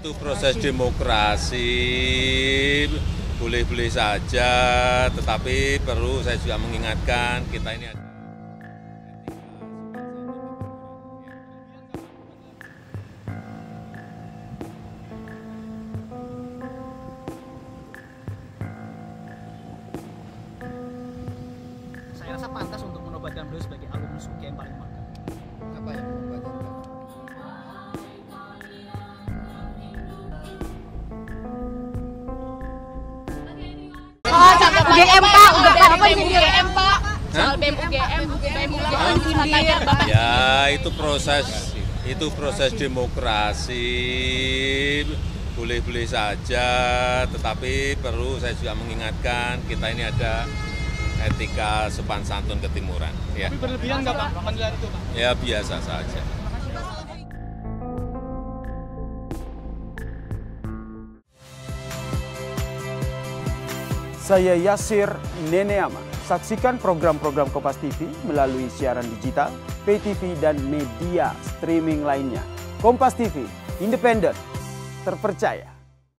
itu proses demokrasi, boleh-boleh saja, tetapi perlu saya juga mengingatkan kita ini ada. Saya rasa pantas untuk menobatkan beliau sebagai alumnus UGM Palimangkat. Apa yang menobatkan? UGM Pak, apa ini UGM Pak? Soal BEM UGM tanya Bapak. Ya, itu proses demokrasi, boleh-boleh saja, tetapi perlu saya juga mengingatkan kita ini ada etika sopan santun ketimuran. Ya. Tapi berlebihan nggak Pak panggilan itu Pak? Ya biasa saja. Saya Yasir Neneama. Saksikan program-program Kompas TV melalui siaran digital, pay TV, dan media streaming lainnya. Kompas TV, independen, terpercaya.